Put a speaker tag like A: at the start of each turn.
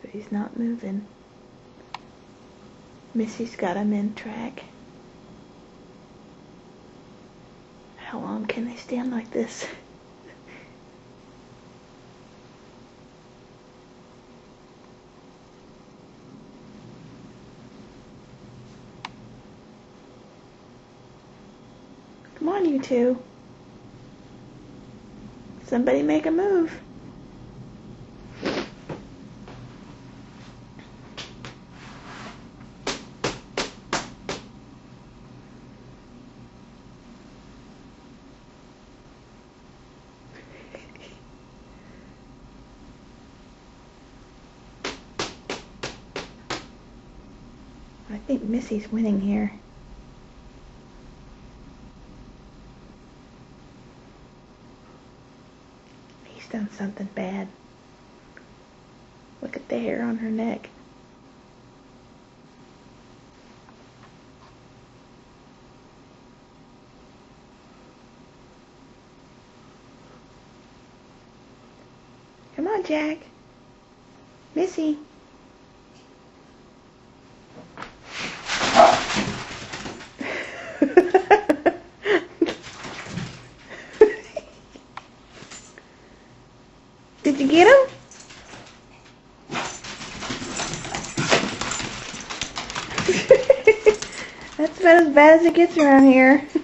A: but he's not moving. Missy's got him in track. How long can they stand like this? Come on, you two. Somebody make a move. I think Missy's winning here. He's done something bad. Look at the hair on her neck. Come on, Jack. Missy. Did you get him? That's about as bad as it gets around here.